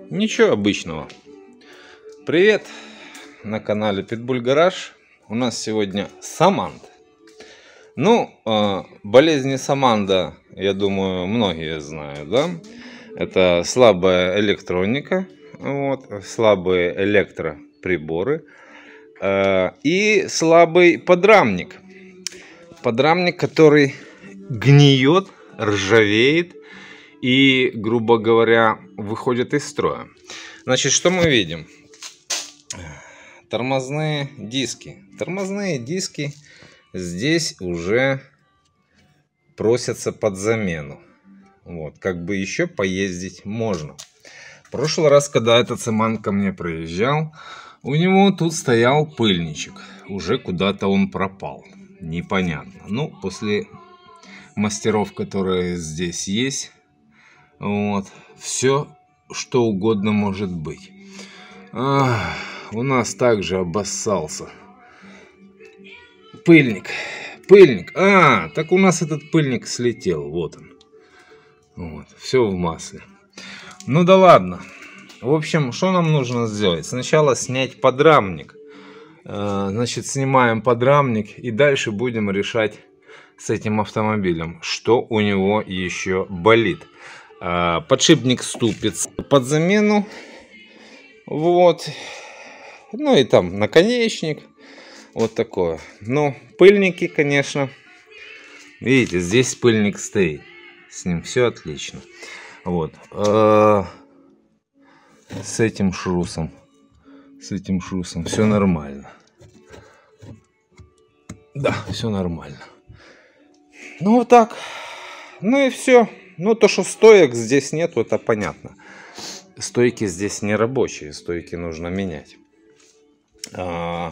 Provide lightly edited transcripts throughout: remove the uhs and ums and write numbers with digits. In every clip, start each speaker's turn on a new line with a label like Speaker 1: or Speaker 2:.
Speaker 1: Ничего обычного. Привет на канале Pitbull Garage. У нас сегодня Саманд. Болезни Саманда, я думаю, многие знают, да? Это слабая электроника, слабые электроприборы и слабый подрамник. Подрамник, который гниет, ржавеет и, грубо говоря, выходит из строя. Значит, что мы видим? Тормозные диски. Тормозные диски здесь уже просятся под замену. Как бы еще поездить можно. В прошлый раз, когда этот Саманд ко мне приезжал, у него тут стоял пыльничек. Уже куда-то он пропал. Непонятно. После мастеров, которые здесь есть, все, что угодно может быть. У нас также обоссался пыльник. Так у нас этот пыльник слетел. Вот он. Все в масле. Ну да ладно. В общем, что нам нужно сделать? Сначала снять подрамник. Значит, снимаем подрамник и дальше будем решать с этим автомобилем, что у него еще болит. Подшипник ступиц под замену. Ну и там наконечник. Вот такое. Но пыльники, конечно. Видите, здесь пыльник стоит. С ним все отлично. С этим шрусом все нормально. Да, все нормально. Вот так. Ну и все. То, что стоек здесь нет, это понятно. Стойки здесь не рабочие. Стойки нужно менять. А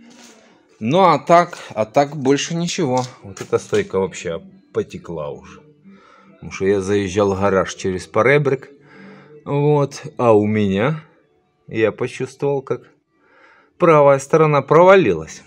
Speaker 1: так больше ничего. Вот эта стойка вообще потекла уже. Потому что я заезжал в гараж через поребрик. А у меня, я почувствовал, как правая сторона провалилась.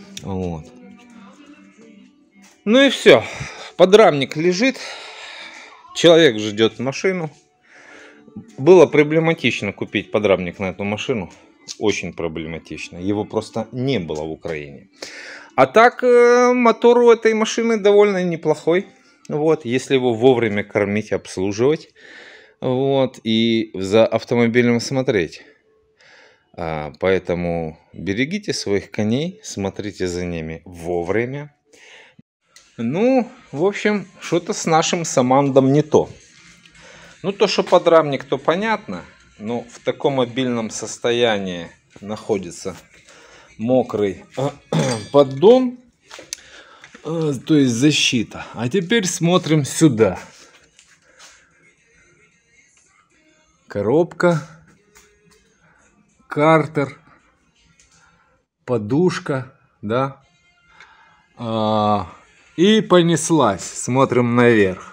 Speaker 1: Ну и все. Подрамник лежит. Человек ждет машину. Было проблематично купить подрамник на эту машину. Очень проблематично. Его просто не было в Украине. А так, мотор у этой машины довольно неплохой. Если его вовремя кормить, обслуживать. И за автомобилем смотреть. Поэтому берегите своих коней. Смотрите за ними вовремя. В общем, что-то с нашим Самандом не то. То, что подрамник, то понятно. Но в таком обильном состоянии находится мокрый поддон. То есть защита. А теперь смотрим сюда. Коробка. Картер. Подушка. Да. И понеслась. Смотрим наверх.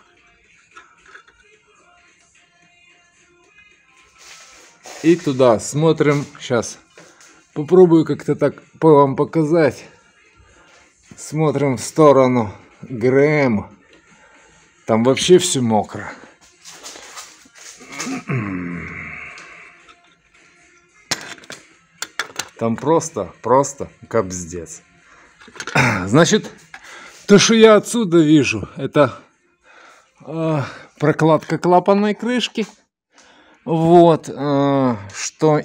Speaker 1: И туда смотрим. Сейчас попробую как-то так вам показать. Смотрим в сторону ГРМ. Там вообще все мокро. Там просто капздец. Значит, то, что я отсюда вижу, это прокладка клапанной крышки. Что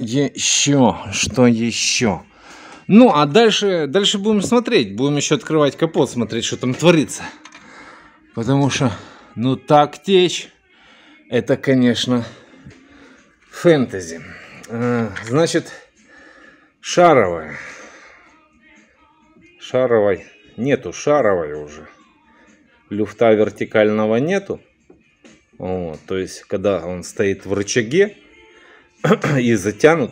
Speaker 1: еще? А дальше будем смотреть. Будем еще открывать капот, смотреть, что там творится. Потому что, так течь, это, конечно, фэнтези. Значит, шаровая. Нету шаровой уже. Люфта вертикального нету. То есть, когда он стоит в рычаге и затянут,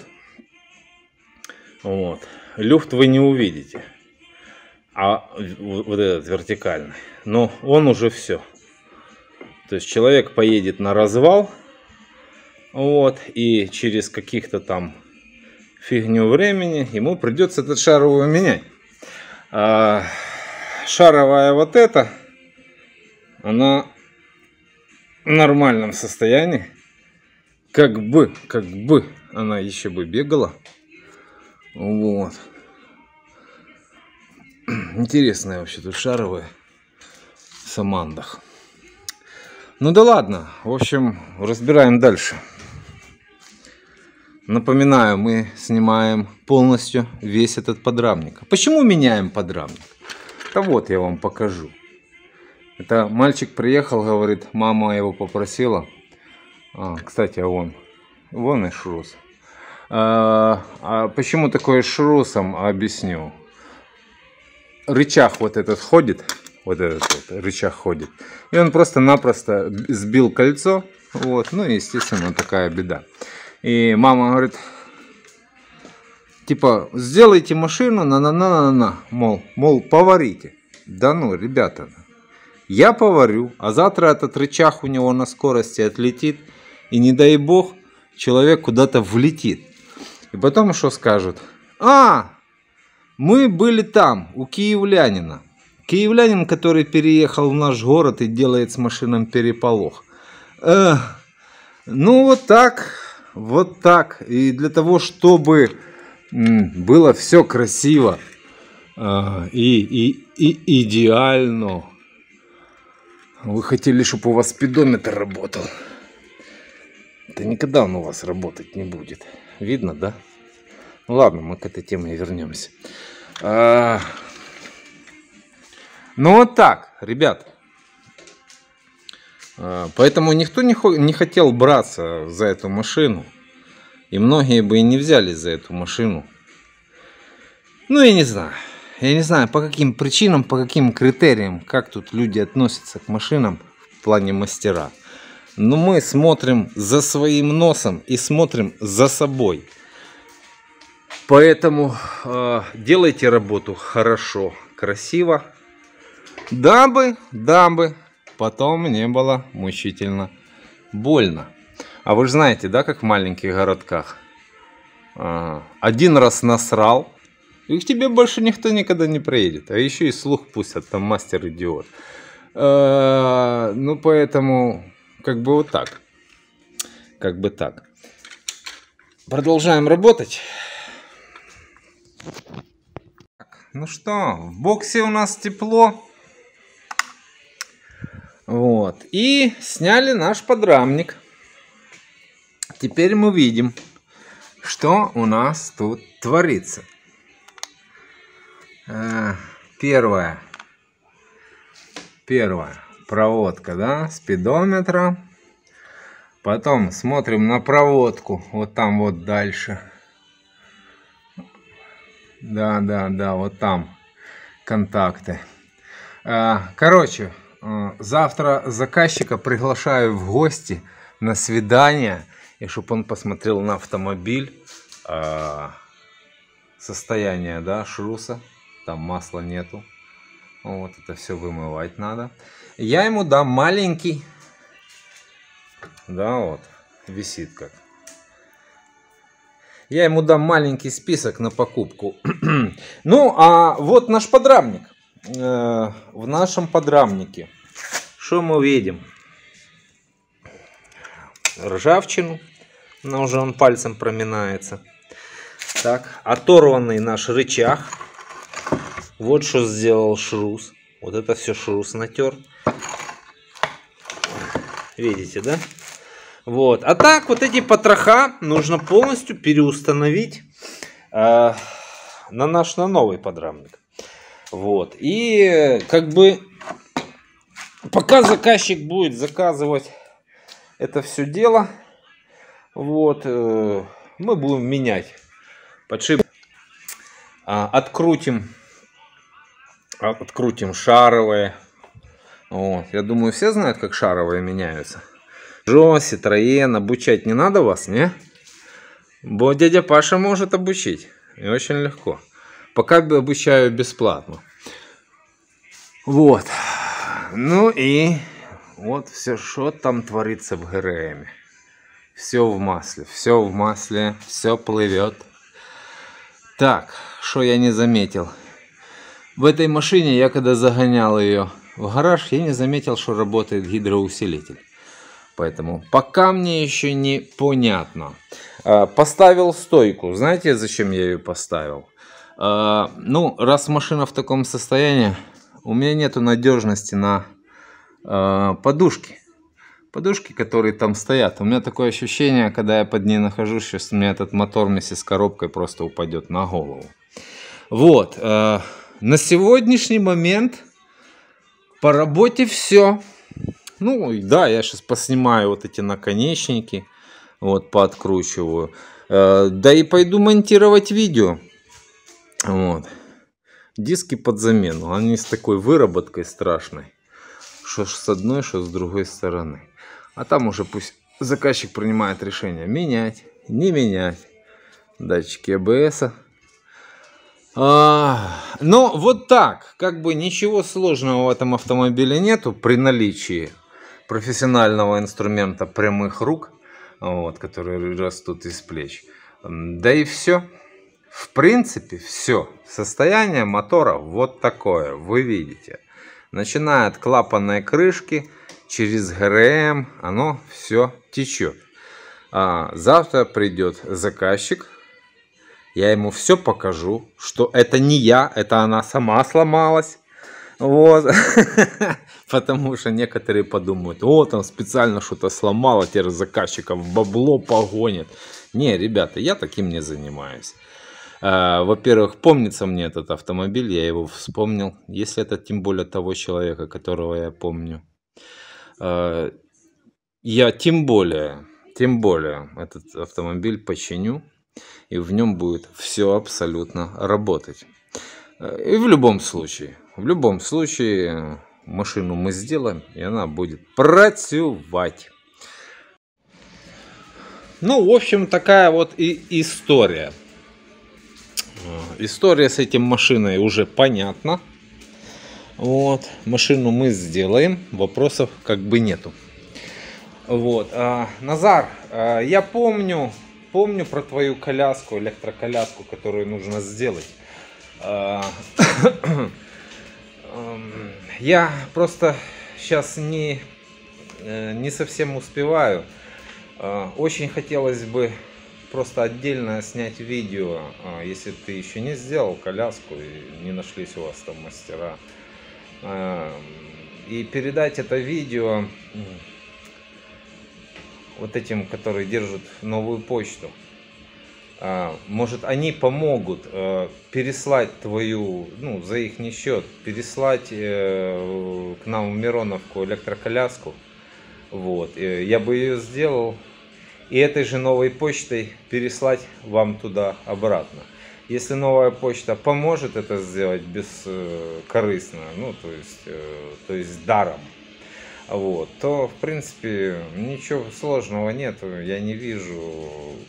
Speaker 1: люфт вы не увидите. А вот этот вертикальный. Но он уже все. То есть, человек поедет на развал. И через каких-то там фигню времени ему придется этот шаровую менять. Шаровая эта, она в нормальном состоянии. как бы она еще бы бегала. Вот. Интересные вообще тут шаровые в Самандах. Ну да ладно, в общем, разбираем дальше. Напоминаю, мы снимаем полностью весь этот подрамник. Почему меняем подрамник? Да вот я вам покажу. Это мальчик приехал, говорит, мама его попросила. Кстати, вон и шрус. Почему такое с шрусом, объясню. Рычаг вот этот ходит. Вот этот вот рычаг ходит. И он просто-напросто сбил кольцо. Вот. Ну, естественно, такая беда. И мама говорит, типа, сделайте машину, мол, поварите. Да ну, ребята, я поварю, а завтра этот рычаг у него на скорости отлетит. И не дай бог, человек куда-то влетит. И потом что скажут? Мы были там, у киевлянина. Киевлянин, который переехал в наш город и делает с машинам переполох. Ну вот так. Вот так. И для того, чтобы было все красиво и идеально, вы хотели, чтобы у вас спидометр работал. Это никогда он у вас работать не будет. Видно, да? Ну ладно, мы к этой теме вернемся. Ну вот так, ребят. Поэтому никто не хотел браться за эту машину. И многие бы и не взялись за эту машину. Ну, я не знаю. Я не знаю, по каким причинам, по каким критериям, как тут люди относятся к машинам в плане мастера. Но мы смотрим за своим носом и смотрим за собой. Поэтому делайте работу хорошо, красиво. Дабы потом не было мучительно больно. А вы же знаете, да, как в маленьких городках? Один раз насрал, и к тебе больше никто никогда не приедет. А еще и слух пустят, там мастер идиот. Ну, поэтому, как бы вот так. Как бы так. Продолжаем работать. Ну что, в боксе у нас тепло. Вот. И сняли наш подрамник. Теперь мы видим, что у нас тут творится. Первая проводка, да, спидометра. Потом смотрим на проводку. Вот там вот дальше. Да, вот там контакты. Короче, завтра заказчика приглашаю в гости на свидание, и чтобы он посмотрел на автомобиль, состояние, да, шруса, там масла нету, вот это все вымывать надо. Я ему дам маленький, да, вот висит как. Я ему дам маленький список на покупку. Ну, а вот наш подрамник. В нашем подрамнике что мы видим? Ржавчину. Но уже он пальцем проминается. Так, оторванный наш рычаг. Вот что сделал шрус. Вот это все шрус натер. Видите, да? Вот. А так, вот эти потроха нужно полностью переустановить на новый подрамник. Вот. И как бы пока заказчик будет заказывать это все дело, вот, мы будем менять подшипник. Открутим шаровые. Вот. Я думаю, все знают, как шаровые меняются. Жо, Citroёn, обучать не надо вас, не? Бо дядя Паша может обучить. И очень легко. Пока обучаю бесплатно. Вот. Ну и вот все, что там творится в ГРМ. Все в масле, все плывет. Так, что я не заметил. В этой машине я когда загонял ее в гараж, я не заметил, что работает гидроусилитель. Поэтому пока мне еще не понятно. Поставил стойку. Знаете, зачем я ее поставил? Ну, раз машина в таком состоянии, у меня нету надежности на подушки. Подушки, которые там стоят. У меня такое ощущение, когда я под ней нахожусь, сейчас у меня этот мотор вместе с коробкой просто упадет на голову. Вот. На сегодняшний момент по работе все. Ну, да, я сейчас поснимаю вот эти наконечники. Вот, пооткручиваю. Да и пойду монтировать видео. Вот. Диски под замену. Они с такой выработкой страшной. Что с одной, что с другой стороны. А там уже пусть заказчик принимает решение. Менять, не менять. Датчики АБС. Но вот так. Как бы ничего сложного в этом автомобиле нету. При наличии профессионального инструмента прямых рук. Вот, которые растут из плеч. Да и все. В принципе, все. Состояние мотора вот такое. Вы видите. Начиная от клапанной крышки, через ГРМ, оно все течет. Завтра придет заказчик. Я ему все покажу, что это не я, это она сама сломалась. Вот. Потому что некоторые подумают, о, там специально что-то сломало, теперь заказчиков бабло погонит. Не, ребята, я таким не занимаюсь. Во-первых, помнится мне этот автомобиль, я его вспомнил. Если это тем более того человека, которого я помню. Я тем более этот автомобиль починю. И в нем будет все абсолютно работать. И в любом случае, машину мы сделаем, и она будет працювать. Ну, в общем, такая вот и история. История с этим машиной уже понятна. Вот, машину мы сделаем, вопросов как бы нету. Вот, Назар, я помню про твою коляску, электроколяску, которую нужно сделать. Я просто сейчас не совсем успеваю. Очень хотелось бы просто отдельно снять видео, если ты еще не сделал коляску и не нашлись у вас там мастера, и передать это видео вот этим, которые держат новую почту. Может, они помогут переслать твою, ну, за их счет, переслать к нам в Мироновку электроколяску. Вот, я бы ее сделал. И этой же новой почтой переслать вам туда обратно. Если новая почта поможет это сделать бескорыстно, ну, то есть даром, вот, то, в принципе, ничего сложного нет. Я не вижу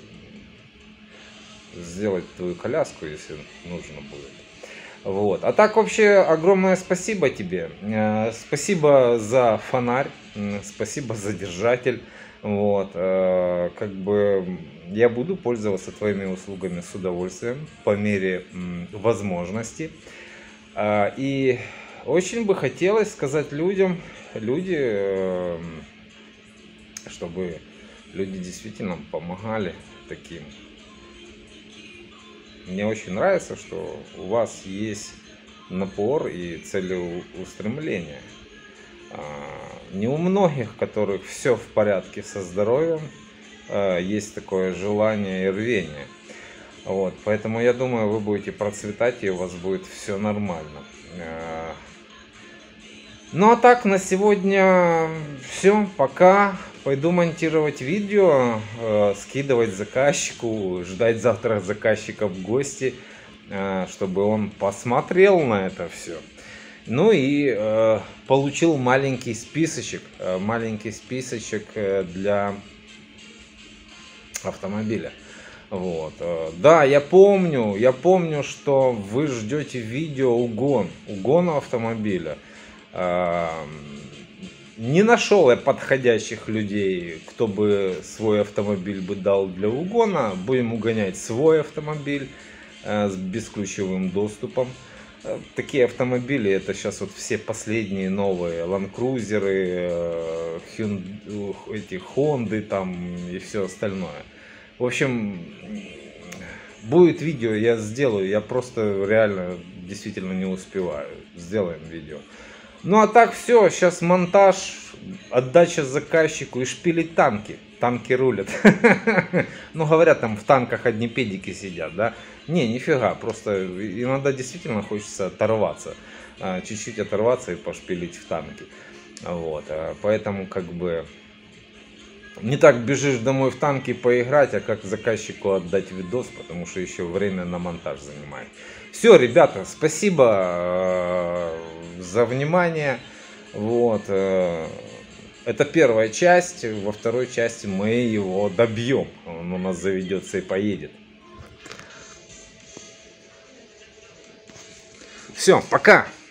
Speaker 1: сделать твою коляску, если нужно будет. Вот. А так, вообще, огромное спасибо тебе. Спасибо за фонарь, спасибо за держатель. Вот, как бы я буду пользоваться твоими услугами с удовольствием по мере возможности. И очень бы хотелось сказать чтобы люди действительно помогали таким. Мне очень нравится, что у вас есть напор и целеустремление. Не у многих, которых все в порядке со здоровьем, есть такое желание и рвение. Вот, поэтому я думаю, вы будете процветать, и у вас будет все нормально. Ну а так, на сегодня все. Пока. Пойду монтировать видео, скидывать заказчику, ждать завтра заказчика в гости, чтобы он посмотрел на это все. Ну и получил маленький списочек для автомобиля. Вот. Да, я помню, что вы ждете видео угона автомобиля. Не нашел я подходящих людей, кто бы свой автомобиль бы дал для угона. Будем угонять свой автомобиль с бесключевым доступом. Такие автомобили, это сейчас вот все последние новые Land Cruiser, эти Хонды там и все остальное. В общем, будет видео, я сделаю, я просто реально действительно не успеваю. Сделаем видео. Ну а так все, сейчас монтаж, отдача заказчику и шпилить танки. Танки рулят. Ну говорят, там в танках одни педики сидят, да? Не, нифига, просто иногда действительно хочется оторваться. Чуть-чуть оторваться и пошпилить в танки. Вот, поэтому как бы не так бежишь домой в танки поиграть, а как заказчику отдать видос, потому что еще время на монтаж занимает. Все, ребята, спасибо за внимание. Вот, это первая часть, во второй части мы его добьем, он у нас заведется и поедет. Все, пока!